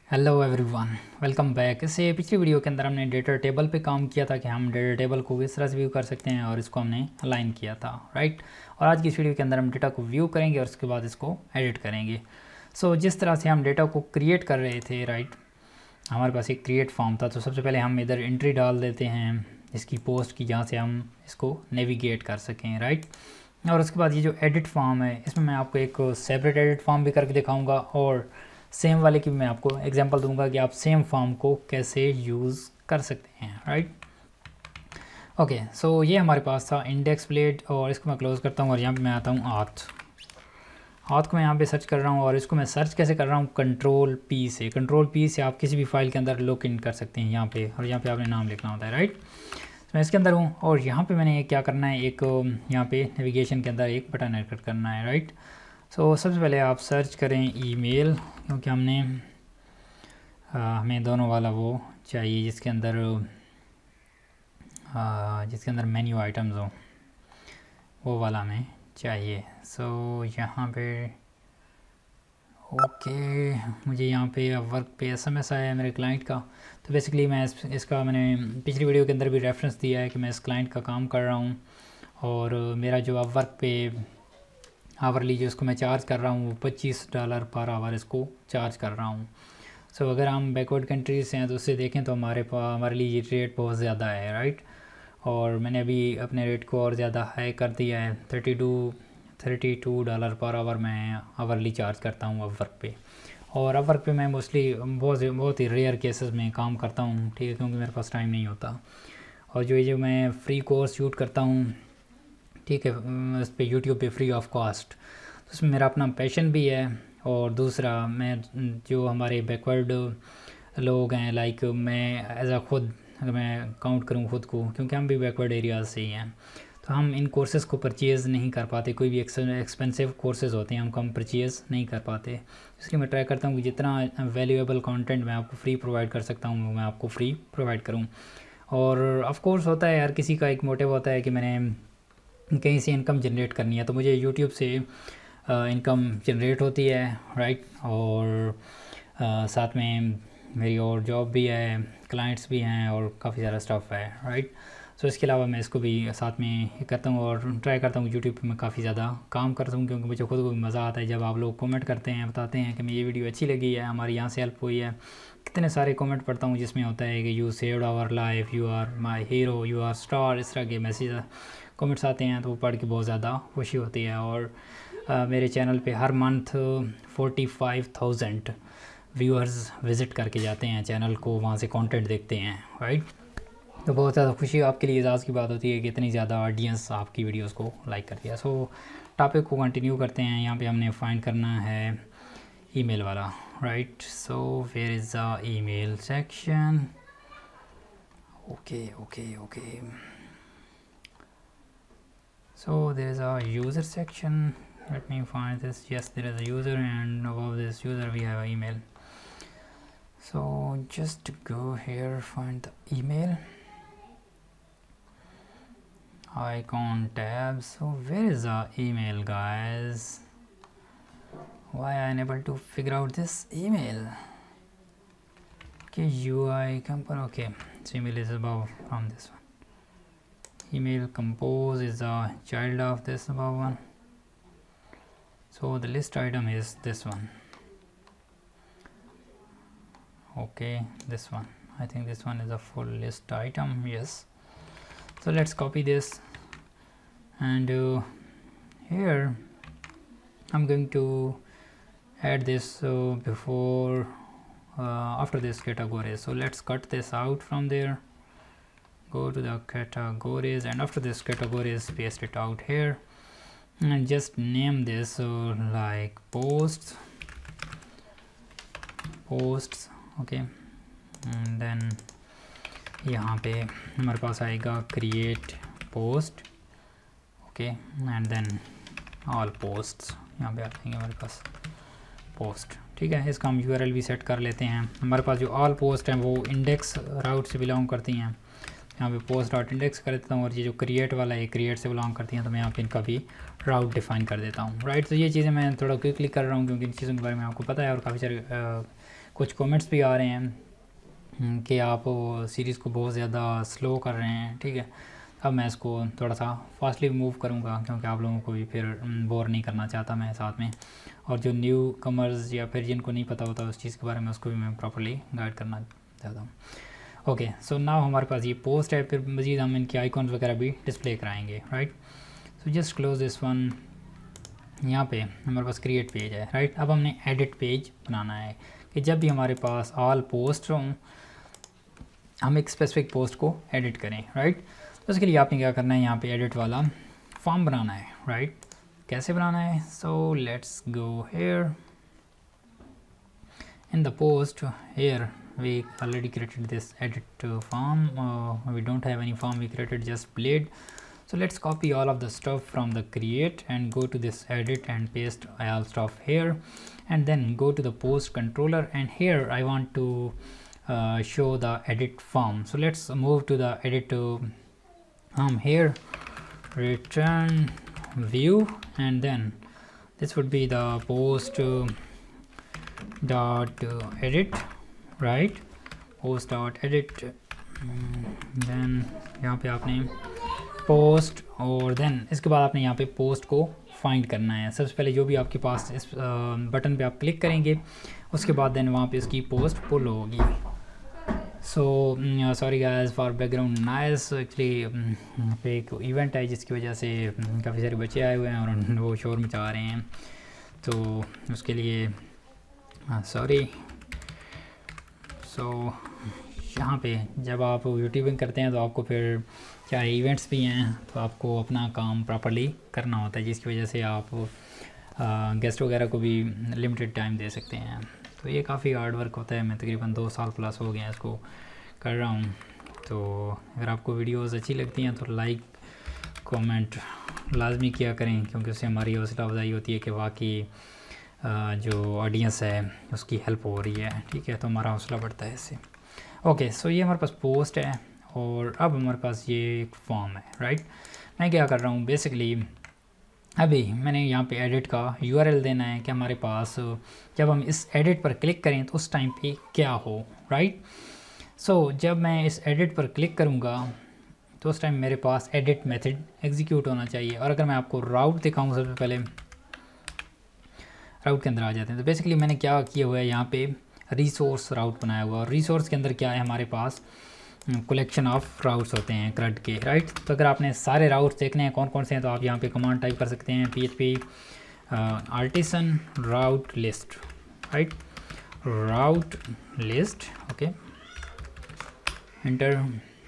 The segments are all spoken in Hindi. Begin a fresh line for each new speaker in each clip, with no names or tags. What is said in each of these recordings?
Hello everyone, welcome back. इससे पिछली वीडियो के अंदर हमने डेटा टेबल पे काम किया था कि हम डेटा टेबल को किस तरह से व्यू कर सकते हैं और इसको हमने अलाइन किया था, राइट। और आज की इस वीडियो के अंदर हम डेटा को व्यू करेंगे और उसके बाद इसको एडिट करेंगे। सो जिस तरह से हम डेटा को क्रिएट कर रहे थे, राइट, हमारे पास एक क्रिएट फॉर्म था। तो सबसे पहले हम इधर एंट्री डाल देते हैं इसकी पोस्ट की, जहाँ से हम इसको नेविगेट कर सकें, राइट। और उसके बाद ये जो एडिट फॉर्म है, इसमें मैं आपको एक सेपरेट एडिट फॉर्म भी करके दिखाऊंगा और सेम वाले की मैं आपको एग्जांपल दूंगा कि आप सेम फॉर्म को कैसे यूज़ कर सकते हैं, राइट। ओके, सो ये हमारे पास था इंडेक्स प्लेट और इसको मैं क्लोज़ करता हूँ और यहाँ पे मैं आता हूँ हाथ को मैं यहाँ पे सर्च कर रहा हूँ। और इसको मैं सर्च कैसे कर रहा हूँ, कंट्रोल पी से आप किसी भी फाइल के अंदर लॉग इन कर सकते हैं यहाँ पे, और यहाँ पे आपने नाम लिखना होता है, राइट। तो मैं इसके अंदर हूँ और यहाँ पे मैंने क्या करना है, एक यहाँ पे नेविगेशन के अंदर एक बटन ऐड करना है, राइट। सो सबसे पहले आप सर्च करें ईमेल, क्योंकि हमें दोनों वाला वो चाहिए जिसके अंदर मेन्यू आइटम्स हो, वो वाला हमें चाहिए। सो यहाँ पे ओके, मुझे यहाँ पे वर्क पे SMS आया है मेरे क्लाइंट का। तो बेसिकली मैं इसका मैंने पिछली वीडियो के अंदर भी रेफरेंस दिया है कि मैं इस क्लाइंट का काम कर रहा हूँ और मेरा जो अब वर्क पे आवरली जो इसको मैं चार्ज कर रहा हूँ वो $25 पर आवर इसको चार्ज कर रहा हूँ। सो अगर हम बैकवर्ड कंट्रीज से हैं तो उससे देखें तो हमारे लिए ये रेट बहुत ज़्यादा है, राइट। और मैंने अभी अपने रेट को और ज़्यादा हाई कर दिया है, $32 पर आवर मैं आवरली चार्ज करता हूँ अपवर्क पे। और अपवर्क पे मैं मोस्टली बहुत ही रेयर केसेस में काम करता हूँ, ठीक है, क्योंकि मेरे पास टाइम नहीं होता। और जो मैं फ्री कोर्स शूट करता हूँ, ठीक है, उस पर यूट्यूब पे फ्री ऑफ कॉस्ट, तो उसमें मेरा अपना पैशन भी है। और दूसरा मैं जो हमारे बैकवर्ड लोग हैं, लाइक मैं एज खुद अगर मैं काउंट करूँ खुद को, क्योंकि हम भी बैकवर्ड एरियाज से ही हैं, तो हम इन कोर्सेज़ को परचेज़ नहीं कर पाते। कोई भी एक्सपेंसिव कोर्सेज़ होते हैं हम परचेज़ नहीं कर पाते। इसलिए मैं ट्राई करता हूँ कि जितना वैल्यूएबल कंटेंट मैं आपको फ्री प्रोवाइड कर सकता हूँ वो मैं आपको फ्री प्रोवाइड करूँ। और ऑफ कोर्स होता है, हर किसी का एक मोटिव होता है कि मैंने कहीं से इनकम जनरेट करनी है, तो मुझे यूट्यूब से इनकम जनरेट होती है, राइट। और साथ में मेरी और जॉब भी है, क्लाइंट्स भी हैं और काफ़ी सारा स्टफ़ है, राइट। सो इसके अलावा मैं इसको भी साथ में करता हूँ और ट्राई करता हूँ यूट्यूब पे मैं काफ़ी ज़्यादा काम करता हूँ, क्योंकि मुझे खुद को भी मज़ा आता है जब आप लोग कमेंट करते हैं, बताते हैं कि मैं ये वीडियो अच्छी लगी है, हमारी यहाँ से हेल्प हुई है। कितने सारे कमेंट पढ़ता हूँ जिसमें होता है कि you saved our life, you are my hero, you are star, इस तरह के मैसेज कमेंट्स आते हैं, तो वो पढ़ के बहुत ज़्यादा खुशी होती है। और मेरे चैनल पे हर मंथ 45,000 व्यूअर्स विज़िट करके जाते हैं चैनल को, वहाँ से कंटेंट देखते हैं, राइट। तो बहुत ज़्यादा खुशी आपके लिए एजाज़ की बात होती है कि इतनी ज़्यादा ऑडियंस आपकी वीडियोस को लाइक करती है। सो टॉपिक को कंटिन्यू करते हैं। यहाँ पे हमने फाइंड करना है ईमेल वाला, right. So where is the email section. Okay so there is a user section. Let me find this. Yes, there is a user, and above this user we have an email. So just go here, find the email icon tab. So where is the email, guys? Why I unable to figure out this email? Okay, UI company. Okay, so email is above from this one. Email compose is a child of this above one. So the list item is this one. Okay, this one, I think this one is a full list item. Yes, so let's copy this, and here I'm going to add this before after this categories. So let's cut this out from there, go to the categories, and after this categories paste it out here, and just name this like posts. Okay, and then यहाँ पे हमारे पास आएगा create post. Okay, and then all posts यहाँ पे आ जाएंगे हमारे पास post, ठीक है। इसका हम URL भी सेट कर लेते हैं। हमारे पास जो all post हैं वो इंडेक्स राउट से बिलोंग करती हैं, यहाँ पे पोस्ट डॉट इंडेक्स कर देता हूँ। और ये जो क्रिएट वाला है क्रिएट से बिलोंग करती हैं, तो मैं यहाँ पे इनका भी राउट डिफाइन कर देता हूँ, राइट। तो ये चीज़ें मैं थोड़ा क्विकली कर रहा हूँ क्योंकि इन चीज़ों के बारे में आपको पता है और काफ़ी सारे कुछ कमेंट्स भी आ रहे हैं कि आप सीरीज़ को बहुत ज़्यादा स्लो कर रहे हैं, ठीक है। अब मैं इसको थोड़ा सा फास्टली मूव करूँगा क्योंकि आप लोगों को भी फिर बोर नहीं करना चाहता मैं साथ में, और जो न्यू कमर्स या फिर जिनको नहीं पता होता उस चीज़ के बारे में उसको भी मैं प्रॉपर्ली गाइड करना चाहता हूँ। ओके, सो नाउ हमारे पास ये पोस्ट है, फिर मज़ीद हम इनके आइकॉन्स वगैरह भी डिस्प्ले कराएंगे, right. So just close this one. यहाँ पे हमारे पास क्रिएट पेज है, राइट। अब हमने एडिट पेज बनाना है कि जब भी हमारे पास ऑल पोस्ट हों हम एक स्पेसिफिक पोस्ट को एडिट करें, राइट। तो उसके लिए आपने क्या करना है, यहाँ पे एडिट वाला फॉर्म बनाना है, राइट। कैसे बनाना है, so let's go here in the post. Here we already created this edit form, we don't have any form, we created just blade. So let's copy all of the stuff from the create and go to this edit and paste all stuff here, and then go to the post controller, and here I want to show the edit form. So let's move to the edit here, return view, and then this would be the post dot edit, right, post dot edit, then यहाँ पे आपने पोस्ट, और देन इसके बाद आपने यहाँ पे पोस्ट को फाइंड करना है। सबसे पहले जो भी आपके पास इस बटन पे आप क्लिक करेंगे उसके बाद देन वहाँ पे इसकी पोस्ट पुल होगी। So sorry guys for background noise, actually पे एक इवेंट है जिसकी वजह से काफ़ी सारे बच्चे आए हुए हैं और वो शोर मचा रहे हैं, तो उसके लिए सॉरी। सो यहाँ पे जब आप यूट्यूबिंग करते हैं तो आपको फिर चाहे इवेंट्स भी हैं तो आपको अपना काम प्रॉपर्ली करना होता है, जिसकी वजह से आप गेस्ट वगैरह को भी लिमिटेड टाइम दे सकते हैं। तो ये काफ़ी हार्ड वर्क होता है, मैं तकरीबन 2 साल प्लस हो गए हैं इसको कर रहा हूँ। तो अगर आपको वीडियोस अच्छी लगती हैं तो लाइक कमेंट लाजमी किया करें, क्योंकि उससे हमारी हौसला अफजाई होती है कि वाकई जो ऑडियंस है उसकी हेल्प हो रही है, ठीक है, तो हमारा हौसला बढ़ता है इससे। ओके, सो ये हमारे पास पोस्ट है और अब हमारे पास ये एक फॉर्म है, राइट। मैं क्या कर रहा हूँ, बेसिकली अभी मैंने यहाँ पे एडिट का URL देना है कि हमारे पास जब हम इस एडिट पर क्लिक करें तो उस टाइम पे क्या हो, राइट। सो जब मैं इस एडिट पर क्लिक करूँगा तो उस टाइम मेरे पास एडिट मेथड एग्जीक्यूट होना चाहिए। और अगर मैं आपको राउट दिखाऊँ, सबसे पहले राउट के अंदर आ जाते हैं। तो बेसिकली मैंने क्या किया हुआ है, यहाँ पे रिसोर्स राउट बनाया हुआ है, और रिसोर्स के अंदर क्या है, हमारे पास कलेक्शन ऑफ राउट्स होते हैं CRUD के, राइट। तो अगर आपने सारे राउट्स देखने हैं कौन कौन से हैं तो आप यहाँ पे कमांड टाइप कर सकते हैं, PHP artisan route list, right, route list, okay, enter.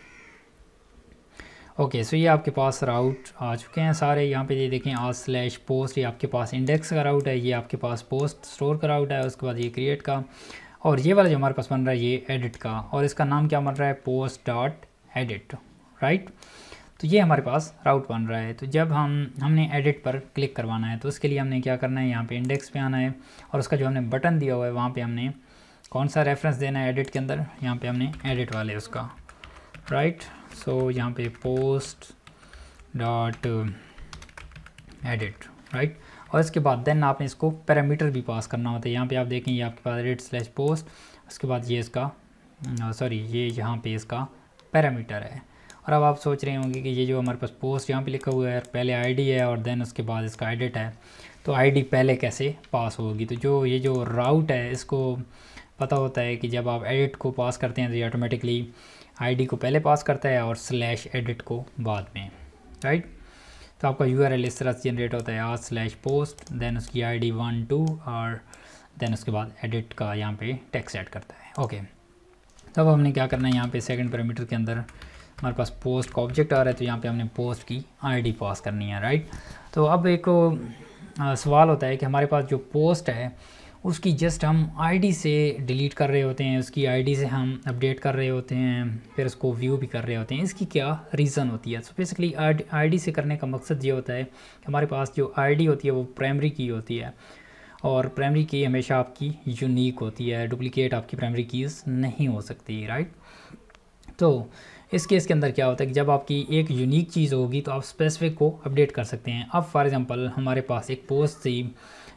Okay, so ये आपके पास राउट आ चुके हैं सारे। यहाँ पे ये देखें /post, ये आपके पास इंडेक्स का राउट है, ये आपके पास पोस्ट स्टोर का राउट है, उसके बाद ये क्रिएट का, और ये वाला जो हमारे पास बन रहा है ये एडिट का, और इसका नाम क्या बन रहा है, पोस्ट डॉट एडिट, राइट। तो ये हमारे पास राउट बन रहा है। तो जब हमने एडिट पर क्लिक करवाना है तो उसके लिए हमने क्या करना है, यहाँ पे इंडेक्स पे आना है, और उसका जो हमने बटन दिया हुआ है वहाँ पे हमने कौन सा रेफरेंस देना है एडिट के अंदर, यहाँ पे हमने एडिट वाले उसका, राइट। सो यहाँ पे पोस्ट डॉट एडिट, राइट, और इसके बाद देन आपने इसको पैरामीटर भी पास करना होता है। यहाँ पे आप देखें ये आपके पास edit/post, उसके बाद ये इसका सॉरी ये यहाँ पे इसका पैरामीटर है। और अब आप सोच रहे होंगे कि ये जो हमारे पास पोस्ट यहाँ पे लिखा हुआ है पहले ID है और देन उसके बाद इसका एडिट है, तो ID पहले कैसे पास होगी। तो जो ये जो राउट है इसको पता होता है कि जब आप एडिट को पास करते हैं तो ये ऑटोमेटिकली ID को पहले पास करता है और /edit को बाद में, राइट। तो आपका URL इस तरह से जनरेट होता है /post, देन उसकी ID 1 2 और देन उसके बाद एडिट का यहाँ पे टेक्स्ट ऐड करता है। ओके, तब हमने क्या करना है, यहाँ पे सेकंड पैरामीटर के अंदर हमारे पास पोस्ट का ऑब्जेक्ट आ रहा है, तो यहाँ पे हमने पोस्ट की ID पास करनी है, राइट। तो अब एक सवाल होता है कि हमारे पास जो पोस्ट है उसकी जस्ट हम ID से डिलीट कर रहे होते हैं, उसकी ID से हम अपडेट कर रहे होते हैं, फिर उसको व्यू भी कर रहे होते हैं, इसकी क्या रीज़न होती है। सो बेसिकली ID से करने का मकसद ये होता है कि हमारे पास जो ID होती है वो प्राइमरी की होती है, और प्राइमरी की हमेशा आपकी यूनिक होती है, डुप्लीकेट आपकी प्राइमरी कीज़ नहीं हो सकती, राइट। तो इस केस के अंदर क्या होता है कि जब आपकी एक यूनिक चीज़ होगी तो आप स्पेसिफिक को अपडेट कर सकते हैं। अब फॉर एग्जांपल हमारे पास एक पोस्ट थी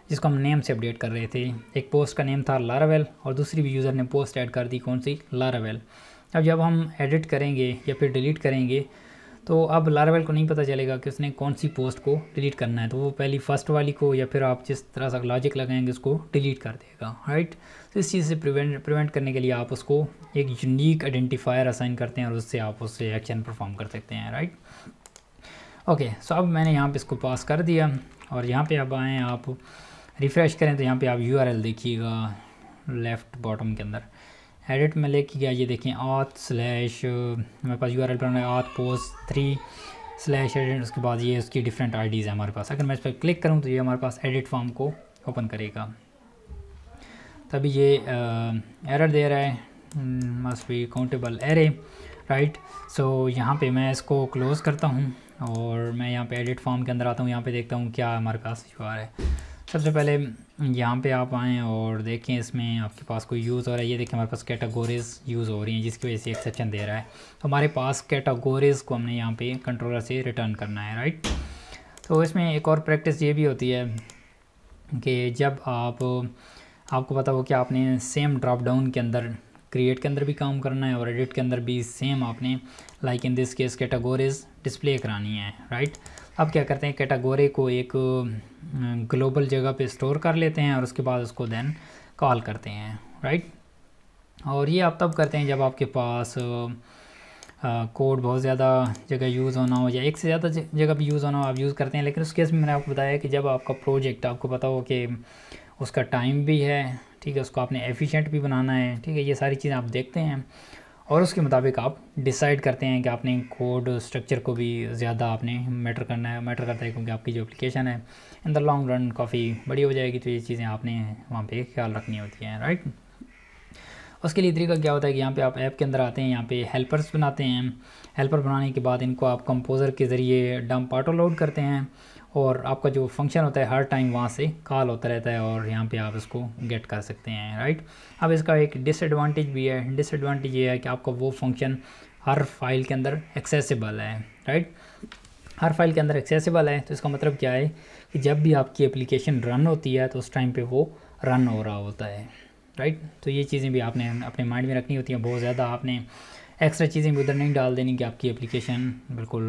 जिसको हम नेम से अपडेट कर रहे थे। एक पोस्ट का नेम था लारावेल और दूसरी भी यूज़र ने पोस्ट ऐड कर दी, कौन सी, लारावेल। अब जब हम एडिट करेंगे या फिर डिलीट करेंगे तो अब लारावेल को नहीं पता चलेगा कि उसने कौन सी पोस्ट को डिलीट करना है, तो वो पहली फर्स्ट वाली को या फिर आप जिस तरह से लॉजिक लगाएंगे उसको डिलीट कर देगा, राइट। तो इस चीज़ से प्रिवेंट करने के लिए आप उसको एक यूनिक आइडेंटिफायर असाइन करते हैं और उससे आप उससे एक्शन परफॉर्म कर सकते हैं, राइट। ओके, सो अब मैंने यहाँ पे इसको पास कर दिया और यहाँ पे अब आएँ, आप रिफ़्रेश करें तो यहाँ पे आप URL देखिएगा लेफ़्ट बॉटम के अंदर एडिट में लेके गया, ये देखें auth/ मेरे पास URL पर auth post 3/edit, उसके बाद ये उसकी डिफरेंट IDs है हमारे पास। अगर मैं इस पर क्लिक करूँ तो ये हमारे पास एडिट फॉर्म को ओपन करेगा। तभी ये एरर दे रहा है, must be countable array, right. So यहाँ पे मैं इसको क्लोज़ करता हूँ और मैं यहाँ पे एडिट फॉर्म के अंदर आता हूँ, यहाँ पे देखता हूँ क्या हमारे पास इशू आ रहा है। सबसे पहले यहाँ पे आप आएँ और देखें इसमें आपके पास कोई यूज़ हो रहा है, ये देखें हमारे पास कैटेगरीज यूज़ हो रही हैं जिसकी वजह से एक्सेप्शन दे रहा है। तो हमारे पास कैटेगरीज को हमने यहाँ पे कंट्रोलर से रिटर्न करना है, राइट। तो इसमें एक और प्रैक्टिस ये भी होती है कि जब आपको पता हो कि आपने सेम ड्रॉप डाउन के अंदर क्रिएट के अंदर भी काम करना है और एडिट के अंदर भी सेम आपने like in this case categories display करानी है, राइट। अब क्या करते हैं, कैटेगरी को एक ग्लोबल जगह पे स्टोर कर लेते हैं और उसके बाद उसको देन कॉल करते हैं, राइट। और ये आप तब करते हैं जब आपके पास कोड बहुत ज़्यादा जगह यूज़ होना हो या एक से ज़्यादा जगह भी यूज़ होना हो, आप यूज़ करते हैं। लेकिन उस केस में मैंने आपको बताया कि जब आपका प्रोजेक्ट आपको पता हो कि उसका टाइम भी है, ठीक है, उसको आपने एफिशिएंट भी बनाना है, ठीक है, ये सारी चीज़ें आप देखते हैं और उसके मुताबिक आप डिसाइड करते हैं कि आपने कोड स्ट्रक्चर को भी ज़्यादा आपने मैटर करता है क्योंकि आपकी जो एप्लीकेशन है इन द लॉन्ग रन काफ़ी बड़ी हो जाएगी। तो ये चीज़ें आपने वहाँ पे ख्याल रखनी होती हैं, राइट। उसके लिए तरीका क्या होता है कि यहाँ पे आप ऐप के अंदर आते हैं, यहाँ पे हेल्पर्स बनाते हैं। हेल्पर बनाने के बाद इनको आप कंपोज़र के ज़रिए डंप ऑटो लोड करते हैं और आपका जो फंक्शन होता है हर टाइम वहाँ से कॉल होता रहता है और यहाँ पे आप इसको गेट कर सकते हैं, राइट। अब इसका एक डिसएडवांटेज भी है। डिसएडवांटेज ये है कि आपका वो फंक्शन हर फाइल के अंदर एक्सेसिबल है, राइट। हर फाइल के अंदर एक्सेसिबल है तो इसका मतलब क्या है कि जब भी आपकी एप्लीकेशन रन होती है तो उस टाइम पे वो रन हो रहा होता है, राइट। तो ये चीज़ें भी आपने अपने माइंड में रखनी होती हैं। बहुत ज़्यादा आपने एक्स्ट्रा चीज़ें भी उधर नहीं डाल देनी कि आपकी एप्लीकेशन बिल्कुल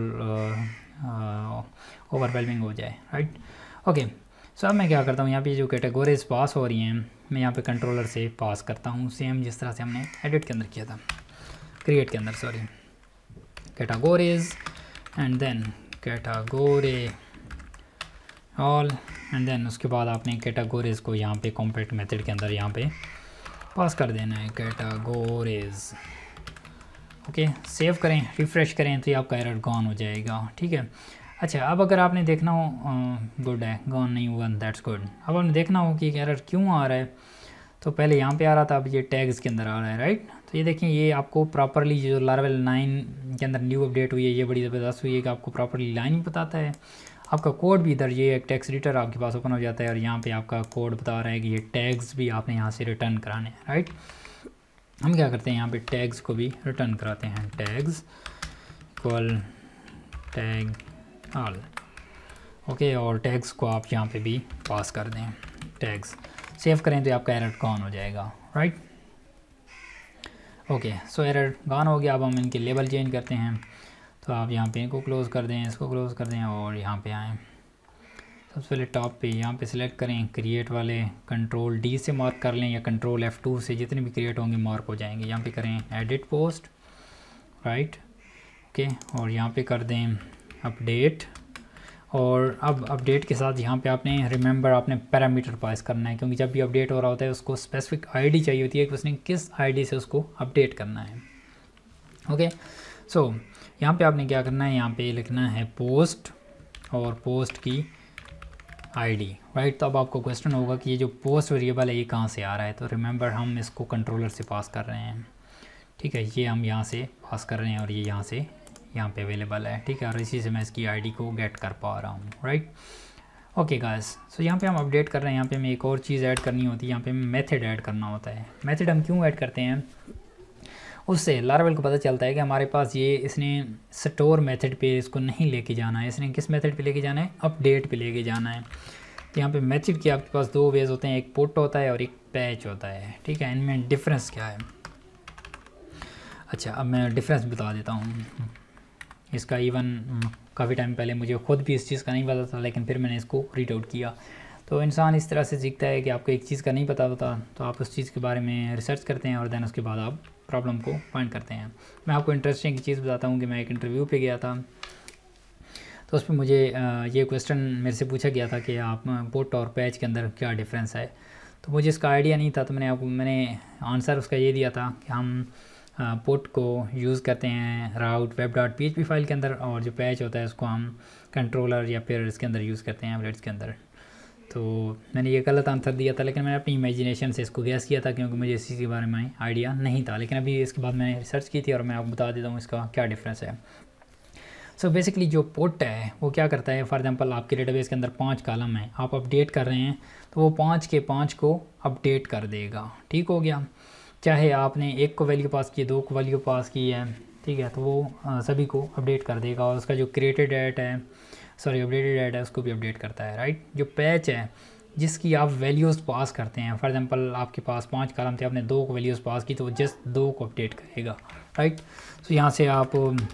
ओवरवेलमिंग हो जाए, राइट। ओके, सो अब मैं क्या करता हूँ, यहाँ पे जो कैटेगरीज पास हो रही हैं मैं यहाँ पे कंट्रोलर से पास करता हूँ, सेम जिस तरह से हमने एडिट के अंदर किया था, क्रिएट के अंदर, sorry, categories and then category all and then उसके बाद आपने कैटेगरीज को यहाँ पे कॉम्पैक्ट मेथड के अंदर यहाँ पे पास कर देना है, कैटेगरीज। ओके, सेव करें, रिफ़्रेश करें तो ये आपका एरर गॉन हो जाएगा, ठीक है। अच्छा, अब अगर आपने देखना हो, गुड है, गॉन नहीं हुआ, दैट्स गुड। अब आपने देखना हो कि एरर क्यों आ रहा है, तो पहले यहाँ पे आ रहा था, अब ये टैग्स के अंदर आ रहा है, राइट। तो ये देखें, ये आपको प्रॉपरली जो लारावेल 9 के अंदर न्यू अपडेट हुई है, ये बड़ी ज़बरदस्त हुई है कि आपको प्रॉपरली लाइन बताता है। आपका कोड भी इधर, ये एक टेक्स्ट एडिटर आपके पास ओपन हो जाता है और यहाँ पे आपका कोड बता रहा है कि ये टैग्स भी आपने यहाँ से रिटर्न कराने हैं, राइट। हम क्या करते हैं, यहाँ पे टैग्स को भी रिटर्न कराते हैं, tags equal tag all, okay. और टैग्स को आप यहाँ पे भी पास कर दें, टैग्स। सेव करें तो आपका एरर गॉन हो जाएगा, right. Okay, so error gone हो गया। अब हम इनके लेबल चेंज करते हैं, तो आप यहाँ पे इनको क्लोज़ कर दें, इसको क्लोज़ कर दें और यहाँ पे आएँ। सबसे पहले टॉप पे यहाँ पे सिलेक्ट करें, क्रिएट वाले कंट्रोल D से मार्क कर लें या कंट्रोल F2 से, जितने भी क्रिएट होंगे मार्क हो जाएंगे। यहाँ पे करें एडिट पोस्ट, राइट, ओके, और यहाँ पे कर दें अपडेट। और अब अपडेट के साथ यहाँ पे आपने रिमेंबर आपने पैरामीटर पास करना है, क्योंकि जब भी अपडेट हो रहा होता है उसको स्पेसिफिक ID चाहिए होती है कि उसने किस ID से उसको अपडेट करना है, ओके। सो यहाँ पे आपने क्या करना है, यहाँ पे लिखना है पोस्ट और पोस्ट की ID, राइट। तो अब आपको क्वेश्चन होगा कि ये जो पोस्ट वेरिएबल है ये कहाँ से आ रहा है, तो रिमेंबर हम इसको कंट्रोलर से पास कर रहे हैं, ठीक है। ये हम यहाँ से पास कर रहे हैं और ये यहाँ से यहाँ पे अवेलेबल है, ठीक है, और इसी से मैं इसकी ID को गेट कर पा रहा हूँ, राइट। ओके गाइस, सो यहाँ पे हम अपडेट कर रहे हैं। यहाँ पे हमें एक और चीज़ ऐड करनी होती है, यहाँ पे मेथड ऐड करना होता है। मेथड हम क्यों ऐड करते हैं, उससे लारावेल को पता चलता है कि हमारे पास ये इसने स्टोर मेथड पे इसको नहीं लेके जाना है, इसने किस मेथड पे लेके जाना है, अपडेट पे लेके जाना है। तो यहाँ पे मेथड के आपके पास दो वेज होते हैं, एक पुट होता है और एक पैच होता है, ठीक है। इनमें डिफरेंस क्या है? अच्छा, अब मैं डिफरेंस बता देता हूँ इसका। इवन काफ़ी टाइम पहले मुझे ख़ुद भी इस चीज़ का नहीं पता था, लेकिन फिर मैंने इसको रीड आउट किया। तो इंसान इस तरह से सीखता है कि आपको एक चीज़ का नहीं पता होता तो आप उस चीज़ के बारे में रिसर्च करते हैं और दैन उसके बाद आप प्रॉब्लम को फाइंड करते हैं। मैं आपको इंटरेस्टिंग चीज़ बताता हूँ कि मैं एक इंटरव्यू पे गया था, तो उस पर मुझे ये क्वेश्चन मेरे से पूछा गया था कि आप पुट और पैच के अंदर क्या डिफरेंस है। तो मुझे इसका आइडिया नहीं था, तो मैंने आंसर उसका ये दिया था कि हम पुट को यूज़ करते हैं राउट web.php फाइल के अंदर, और जो पैच होता है उसको हम कंट्रोलर या फिर इसके अंदर यूज़ करते हैं एप्लेट्स के अंदर। तो मैंने ये गलत आंसर दिया था, लेकिन मैंने अपनी इमेजिनेशन से इसको गैस किया था क्योंकि मुझे इसी के बारे में आइडिया नहीं था। लेकिन अभी इसके बाद मैंने रिसर्च की थी और मैं आपको बता देता हूँ इसका क्या डिफरेंस है। सो बेसिकली जो पुट है वो क्या करता है, फॉर एग्जांपल आपके डेटाबेस के अंदर 5 कॉलम है, आप अपडेट कर रहे हैं तो वो 5 के 5 को अपडेट कर देगा, ठीक हो गया। चाहे आपने 1 को वैल्यू पास की, 2 को वैल्यू पास की है, ठीक है, तो वो सभी को अपडेट कर देगा। और उसका जो क्रिएटेड ऐड है, सॉरी अपडेटेड ऐड है, उसको भी अपडेट करता है, राइट। जो पैच है जिसकी आप वैल्यूज़ पास करते हैं, फॉर एग्जांपल आपके पास 5 कॉलम थे, आपने 2 को वैल्यूज़ पास की तो वो जस्ट 2 को अपडेट करेगा, राइट। तो यहाँ से आप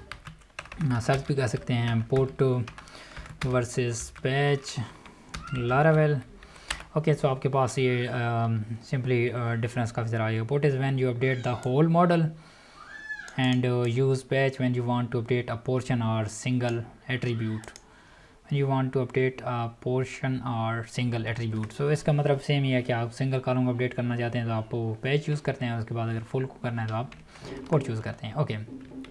सर्च भी कर सकते हैं put versus patch Laravel. Okay, so आपके पास ये सिंपली डिफरेंस काफ़ी सारा आएगा। Put is when you update the whole model and use patch when you want to update a portion or single attribute, when you want to update a portion or single attribute. So इसका मतलब सेम ही है कि आप सिंगल कॉलम को अपडेट करना चाहते हैं तो आप पैच यूज़ करते हैं, उसके बाद अगर फुल को करना है तो आप पुट यूज़ करते हैं। ओके,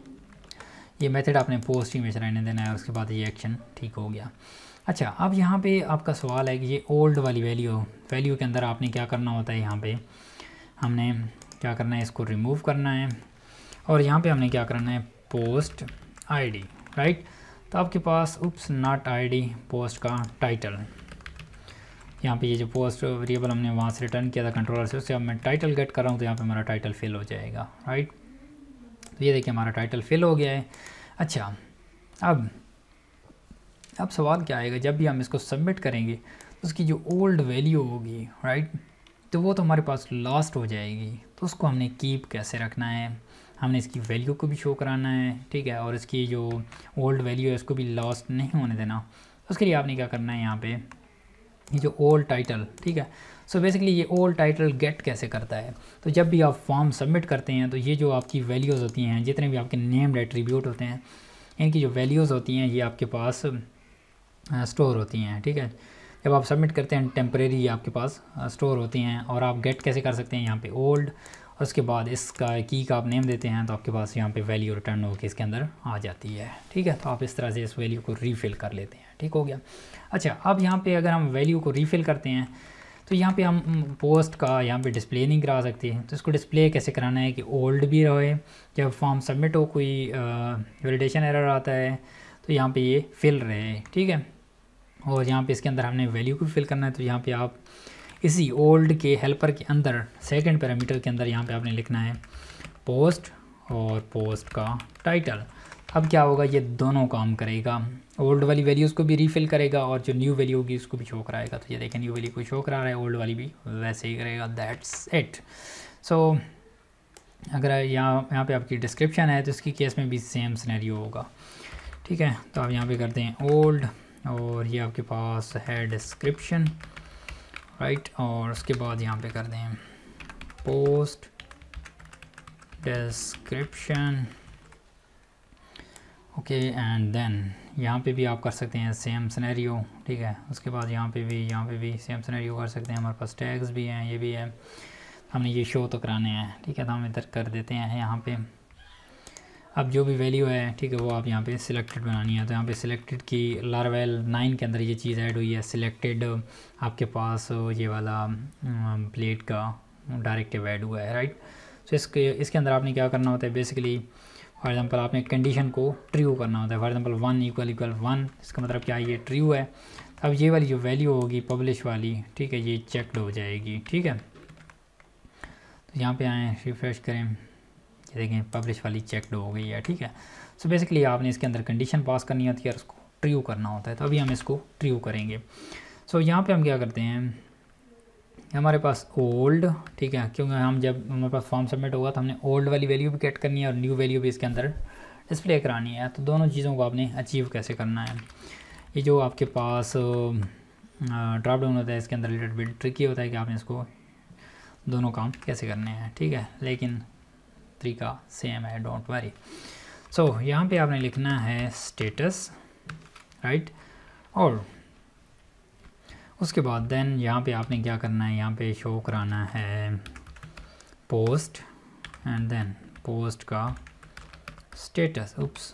ये मेथड आपने पोस्ट ही में रहने देना है, उसके बाद ये एक्शन ठीक हो गया। अच्छा, अब यहाँ पे आपका सवाल है कि ये ओल्ड वाली वैल्यू के अंदर आपने क्या करना होता है। यहाँ पे हमने क्या करना है, इसको रिमूव करना है और यहाँ पे हमने क्या करना है, पोस्ट आईडी, राइट। तो आपके पास नॉट आईडी पोस्ट का टाइटल, यहाँ पे ये जो पोस्ट वेरिएबल हमने वहाँ से रिटर्न किया था कंट्रोलर से, उससे अब मैं टाइटल गेट कर रहा हूँ तो यहाँ पे हमारा टाइटल फिल हो जाएगा, राइट। तो ये देखिए हमारा टाइटल फिल हो गया है। अच्छा, अब सवाल क्या आएगा, जब भी हम इसको सबमिट करेंगे तो उसकी जो ओल्ड वैल्यू होगी, राइट, तो वो तो हमारे पास लॉस्ट हो जाएगी। तो उसको हमने कीप कैसे रखना है, हमने इसकी वैल्यू को भी शो कराना है, ठीक है, और इसकी जो ओल्ड वैल्यू है उसको भी लॉस्ट नहीं होने देना। उसके लिए आपने क्या करना है, यहाँ पे ये जो ओल्ड टाइटल, ठीक है। सो बेसिकली ये ओल्ड टाइटल गेट कैसे करता है, तो जब भी आप फॉर्म सबमिट करते हैं तो ये जो आपकी वैल्यूज़ होती हैं, जितने भी आपके नेम्ड एट्रीब्यूट होते हैं, इनकी जो वैल्यूज़ होती हैं ये आपके पास स्टोर होती हैं, ठीक है। जब आप सबमिट करते हैं टेम्परेरी आपके पास स्टोर होती हैं, और आप गेट कैसे कर सकते हैं, यहाँ पे ओल्ड और उसके बाद इसका की का आप नेम देते हैं तो आपके पास यहाँ पे वैल्यू रिटर्न होकर इसके अंदर आ जाती है, ठीक है। तो आप इस तरह से इस वैल्यू को रीफ़िल कर लेते हैं, ठीक हो गया। अच्छा, अब यहाँ पे अगर हम वैल्यू को रीफ़िल करते हैं तो यहाँ पे हम पोस्ट का यहाँ पे डिस्प्ले नहीं करा सकते, तो इसको डिस्प्ले कैसे कराना है कि ओल्ड भी रहे, जब फॉर्म सबमिट हो कोई वैलिडेशन एरर आता है तो यहाँ पे ये फिल रहे, ठीक है। और यहाँ पे इसके अंदर हमने वैल्यू को फिल करना है, तो यहाँ पे आप इसी ओल्ड के हेल्पर के अंदर सेकंड पैरामीटर के अंदर यहाँ पे आपने लिखना है पोस्ट और पोस्ट का टाइटल। अब क्या होगा, ये दोनों काम करेगा, ओल्ड वाली वैल्यूज़ को भी रीफ़िल करेगा और जो न्यू वैल्यू होगी उसको भी शो कराएगा। तो ये देखें न्यू वैल्यू को शो करा रहा है, ओल्ड वाली भी वैसे ही करेगा, दैट्स इट। सो अगर यहाँ पे आपकी डिस्क्रिप्शन है तो इसकी केस में भी सेम सिनेरियो होगा, ठीक है। तो आप यहाँ पे करते हैं ओल्ड और ये आपके पास है डिस्क्रिप्शन, राइट, और उसके बाद यहाँ पे कर दें post description, okay, and then यहाँ पे भी आप कर सकते हैं सेम सिनेरियो, ठीक है। उसके बाद यहाँ पे भी सेम सिनेरियो कर सकते हैं। हमारे पास टैग्स भी हैं, ये भी है, हमने ये शो तो कराने हैं, ठीक है। तो हम इधर कर देते हैं यहाँ पे। अब जो भी वैल्यू है, ठीक है, वो आप यहाँ पे सिलेक्टेड बनानी है, तो यहाँ पे सिलेक्टेड की लारावेल 9 के अंदर ये चीज़ ऐड हुई है, सिलेक्टेड आपके पास ये वाला प्लेट का डायरेक्टिव ऐड हुआ है, राइट। तो इसके अंदर आपने क्या करना होता है, बेसिकली फॉर एग्जांपल आपने कंडीशन को ट्रू करना होता है। फॉर एग्जांपल 1 = 1, इसका मतलब क्या है, ये ट्रू है। अब ये वाली जो वैल्यू होगी पब्लिश वाली, ठीक है, ये चेकड हो जाएगी, ठीक है। तो यहाँ पे आएँ, रिफ्रेश करें, ये देखें पब्लिश वाली चेकड हो गई है, ठीक है। सो बेसिकली आपने इसके अंदर कंडीशन पास करनी होती है और उसको ट्रू करना होता है, तो अभी हम इसको ट्रू करेंगे। सो यहाँ पे हम क्या करते हैं, हमारे पास ओल्ड, ठीक है, क्योंकि हम जब हमारे पास फॉर्म सबमिट होगा तो हमने ओल्ड वाली वैल्यू भी गेट करनी है और न्यू वैल्यू भी इसके अंदर डिस्प्ले करानी है। तो दोनों चीज़ों को आपने अचीव कैसे करना है, ये जो आपके पास ड्रॉप डाउन होता है इसके अंदर लिटिल बिट ट्रिकी होता है कि आपने इसको दोनों काम कैसे करने हैं, ठीक है, लेकिन तरीका सेम है, डोंट वरी। सो यहाँ पे आपने लिखना है स्टेटस, राइट, और उसके बाद देन यहाँ पे आपने क्या करना है, यहाँ पे शो कराना है पोस्ट एंड देन पोस्ट का स्टेटस। उप्स,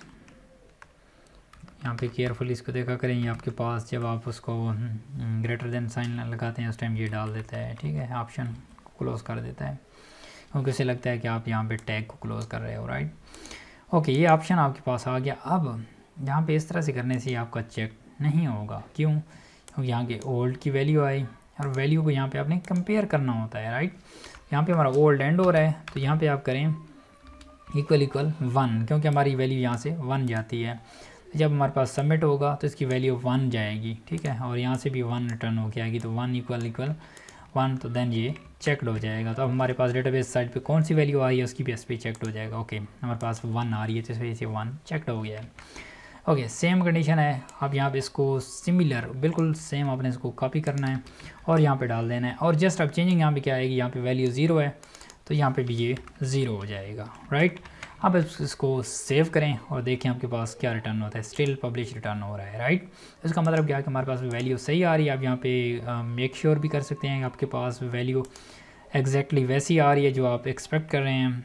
यहाँ पे केयरफुली इसको देखा करें, ये आपके पास जब आप उसको ग्रेटर देन साइन लगाते हैं उस टाइम ये डाल देता है, ठीक है, ऑप्शन को क्लोज़ कर देता है क्योंकि उसे लगता है कि आप यहाँ पे टैग को क्लोज़ कर रहे हो, राइट। ओके, ये ऑप्शन आपके पास आ गया। अब यहाँ पे इस तरह से करने से आपका चेक नहीं होगा, क्यों, क्योंकि यहाँ के ओल्ड की वैल्यू आई और वैल्यू को यहाँ पे आपने कंपेयर करना होता है, राइट। यहाँ पे हमारा ओल्ड एंड हो रहा है तो यहाँ पे आप करें इक्वल 1, क्योंकि हमारी वैल्यू यहाँ से 1 जाती है। जब हमारे पास सबमिट होगा तो इसकी वैल्यू 1 जाएगी, ठीक है, और यहाँ से भी 1 रिटर्न हो के आएगी, तो 1 = 1, तो देन ये चेकड हो जाएगा। तो अब हमारे पास डेटाबेस साइड पे कौन सी वैल्यू आ रही है उसकी बेस पे चेकड हो जाएगा। ओके, हमारे पास 1 आ रही है तो इस वजह से 1 चेकड हो गया है। ओके, सेम कंडीशन है। अब यहाँ पे इसको सिमिलर बिल्कुल सेम आपने इसको कॉपी करना है और यहाँ पे डाल देना है, और जस्ट अब चेंजिंग यहाँ पे क्या आएगी, यहाँ पे वैल्यू 0 है तो यहाँ पे भी ये 0 हो जाएगा, राइट। अब इसको सेव करें और देखें आपके पास क्या रिटर्न होता है, स्टिल पब्लिश रिटर्न हो रहा है, राइट। इसका मतलब क्या है कि हमारे पास वैल्यू सही आ रही है। आप यहाँ पे मेक श्योर भी कर सकते हैं कि आपके पास वैल्यू एग्जैक्टली वैसी आ रही है जो आप एक्सपेक्ट कर रहे हैं।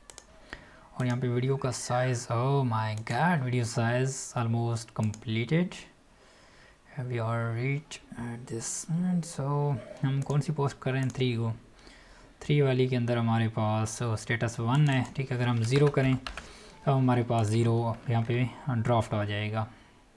और यहाँ पे वीडियो का size, oh my God, video size almost completed, we are reach at this. So हम कौन सी पोस्ट कर रहे हैं, 3 को, 3 वाली के अंदर हमारे पास स्टेटस 1 है, ठीक है। अगर हम 0 करें तो हमारे पास 0 यहाँ पे ड्राफ्ट आ जाएगा,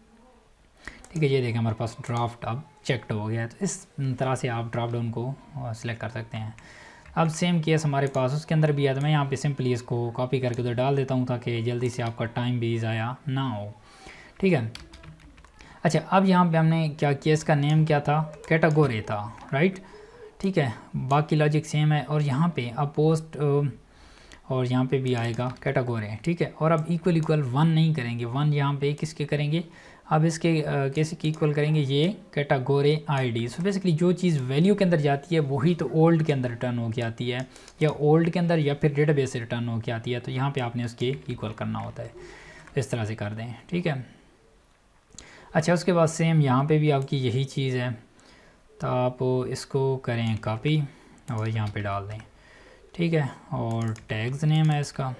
ठीक है। ये देखें हमारे पास ड्राफ्ट अब चेकड हो गया है। तो इस तरह से आप ड्रॉप डाउन को सिलेक्ट कर सकते हैं। अब सेम केस हमारे पास उसके अंदर भी है, तो मैं यहाँ पे सिंपली इसको कॉपी करके उधर डाल देता हूँ ताकि जल्दी से आपका टाइम भी ज़ाया ना हो, ठीक है। अच्छा, अब यहाँ पे हमने क्या किया, इसका नेम क्या था, कैटेगरी था, राइट, ठीक है। बाकी लॉजिक सेम है। और यहाँ पे अब पोस्ट और यहाँ पे भी आएगा कैटेगरी, ठीक है। और अब इक्वल 1 नहीं करेंगे, 1 यहाँ पे किसके करेंगे, अब इसके कैसे इक्वल करेंगे, ये कैटेगरी आईडी। सो बेसिकली जो चीज़ वैल्यू के अंदर जाती है वही तो ओल्ड के अंदर रिटर्न हो के आती है, या ओल्ड के अंदर या फिर डेटाबेस से रिटर्न हो के आती है। तो यहाँ पे आपने उसके इक्वल करना होता है, इस तरह से कर दें, ठीक है। अच्छा, उसके बाद सेम यहाँ पे भी आपकी यही चीज़ है, तो आप इसको करें कॉपी और यहाँ पे डाल दें, ठीक है। और टैग्स नेम है इसका,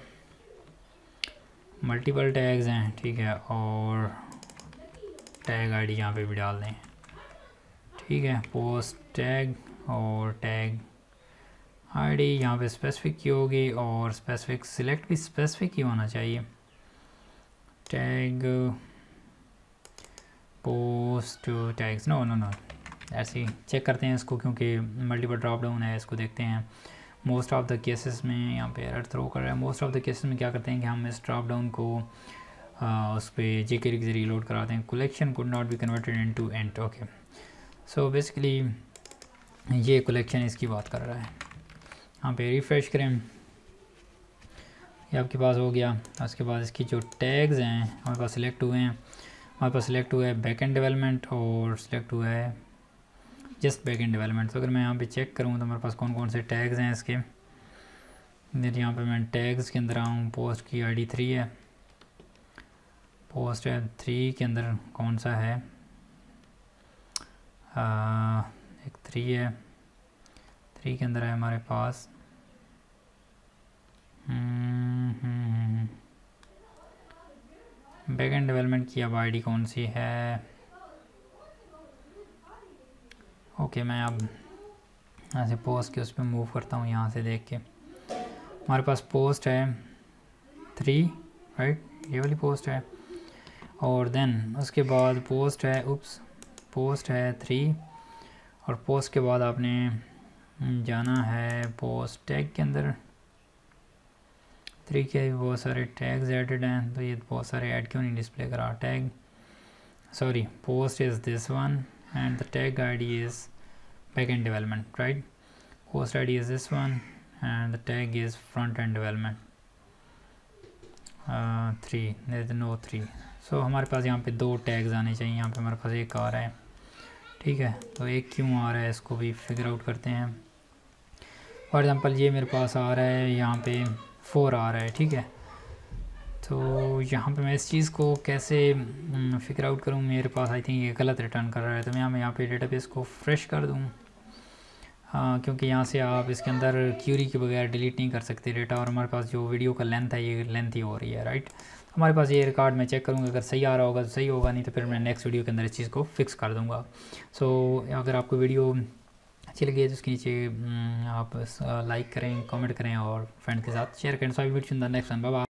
मल्टीपल टैग्स हैं, ठीक है, और टैग आईडी यहाँ पे भी डाल दें, ठीक है। पोस्ट टैग और टैग आईडी यहाँ पे स्पेसिफिक की होगी, और स्पेसिफिक सिलेक्ट भी स्पेसिफिक ही होना चाहिए। टैग पोस्ट टैग्स, नो ऐसे ही चेक करते हैं इसको, क्योंकि मल्टीपल ड्रॉप डाउन है, इसको देखते हैं। मोस्ट ऑफ द केसेस में यहाँ पे एरर थ्रो कर रहा है। मोस्ट ऑफ द केसेस में क्या करते हैं कि हम इस ड्रॉप डाउन को उस पर जेके के जरिए लोड कराते हैं। Collection could not be converted into int, okay. So basically ये कलेक्शन इसकी बात कर रहा है। यहाँ पे रिफ़्रेश करें, ये आपके पास हो गया। उसके बाद इसकी जो टैग्स हैं हमारे पास सिलेक्ट हुए हैं, हमारे पास सिलेक्ट हुआ है बैक एंड डेवलपमेंट और सिलेक्ट हुआ है जस्ट बैक एंड डेवलपमेंट। तो अगर मैं यहाँ पे चेक करूँ तो हमारे पास कौन कौन से टैग्स हैं इसके, यहाँ पे मैं टैग्स के अंदर आऊँ, पोस्ट की आईडी 3 है, पोस्ट है 3 के अंदर कौन सा है, एक 3 है, 3 के अंदर है हमारे पास बैक एंड डेवलपमेंट की अब आईडी कौन सी है। ओके, मैं अब यहाँ से पोस्ट के उस पर मूव करता हूँ, यहाँ से देख के हमारे पास पोस्ट है 3, राइट, ये वाली पोस्ट है। और देन उसके बाद पोस्ट है, पोस्ट है 3, और पोस्ट के बाद आपने जाना है पोस्ट टैग के अंदर। 3 के बहुत सारे टैग्स एडेड हैं, तो ये बहुत सारे ऐड क्यों नहीं डिस्प्ले करा tag, sorry, post is this one and the tag ID is backend development, right? Host ID is this one and the tag is front end development 3, there is no 3. So हमारे पास यहाँ पे 2 टैग्स आने चाहिए. यहाँ पे हमारे पास एक आ रहा है, ठीक है. तो एक क्यों आ रहा है इसको भी फिगर आउट करते हैं. फॉर एग्ज़ाम्पल ये मेरे पास आ रहा है, यहाँ पे 4 आ रहा है, ठीक है. तो यहाँ पे मैं इस चीज़ को कैसे फिगर आउट करूँ. मेरे पास आई थिंक ये गलत रिटर्न कर रहा है, तो मैं यहाँ पे डेटाबेस को फ्रेश कर दूँ. हाँ, क्योंकि यहाँ से आप इसके अंदर क्यूरी के बगैर डिलीट नहीं कर सकते डेटा. और हमारे पास जो वीडियो का लेंथ है ये लेंथ ही हो रही है, राइट. हमारे पास ये रिकॉर्ड मैं चेक करूँगा, अगर सही आ रहा होगा तो सही होगा, नहीं तो फिर मैं नेक्स्ट वीडियो के अंदर इस चीज़ को फिक्स कर दूँगा. सो अगर आपको वीडियो अच्छी लगी है तो उसके नीचे आप लाइक करें, कमेंट करें और फ्रेंड के साथ शेयर करें. So I will meet you in the next one. Bye bye.